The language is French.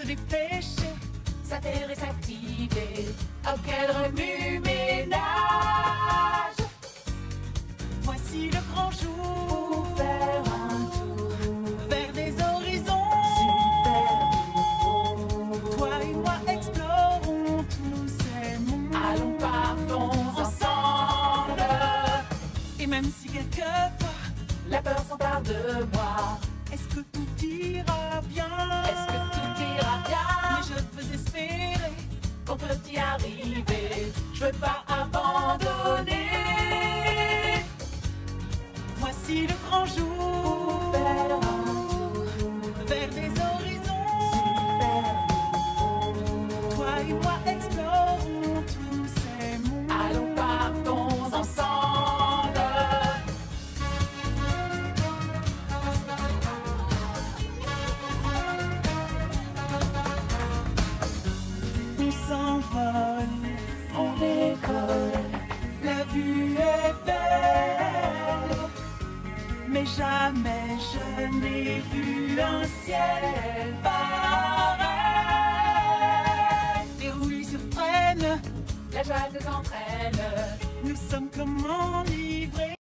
les péchés s'altérer, s'activer. Oh, quel remue-ménage! Voici le grand jour Pour faire un tour vers des horizons. super nouveau. Toi et moi explorons tous ces mondes. Allons, partons ensemble. Et même si quelquefois La peur s'empare de moi. est-ce que tout ira bien? Est-ce que tout ira Mais bien? je veux espérer Qu'on peut y arriver. Je veux pas abandonner. voici le grand jour Pour faire un tour vers des horizons. super nouveau. Toi et moi explorons tous ces mondes. Allons, partons ensemble. On s'envole, On décolle. la vue est belle, mais jamais je n'ai vu un ciel pareil. Les rouilles surprennent, La joie nous entraîne. nous sommes comme enivrés.